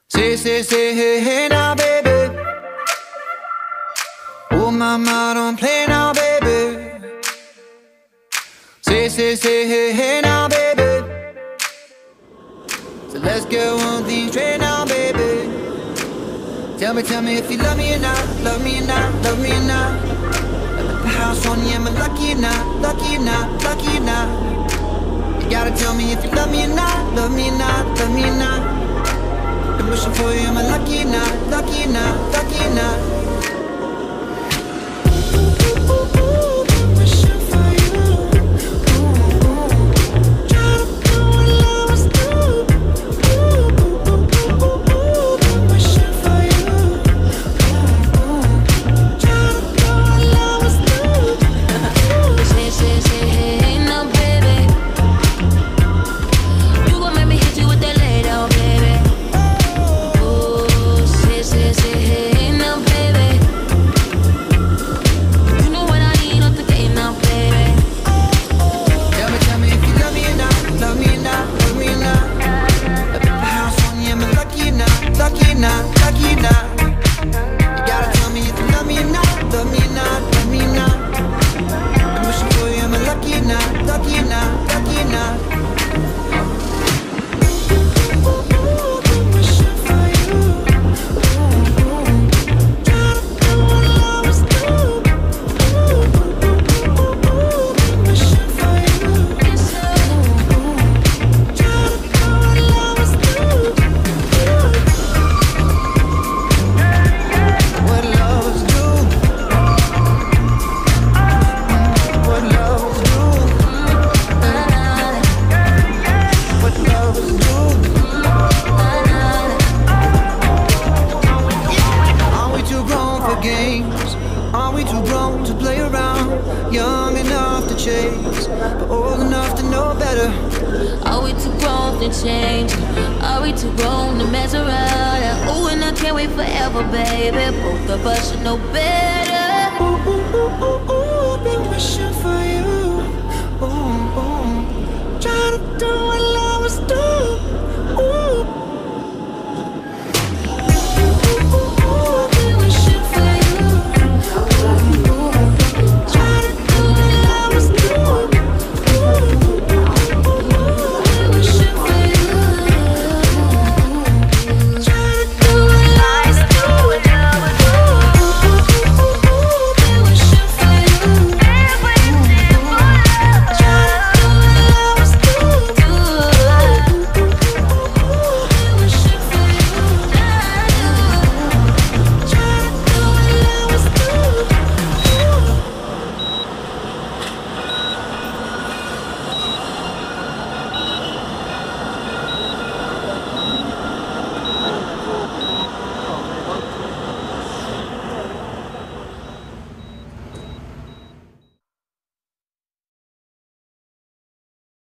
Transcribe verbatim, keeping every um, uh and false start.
Say, say, say, hey, hey now, baby. Oh, mama, don't play now, baby. Say, say, say, hey, hey now, baby. So let's get one thing straight now, baby. Tell me, tell me if you love me or not, love me or not, love me or not. I put the house on you, am I lucky or not, lucky or not, lucky or not? You gotta tell me if you love me or not, love me or not, love me or not. I'm wishing for you, am I lucky or not, lucky or not, lucky or not? Are we too grown to play around? Young enough to chase, but old enough to know better. Are we too grown to change? Are we too grown to mess around? Oh, and I can't wait forever, baby. Both of us should know better. Ooh, ooh, ooh, ooh.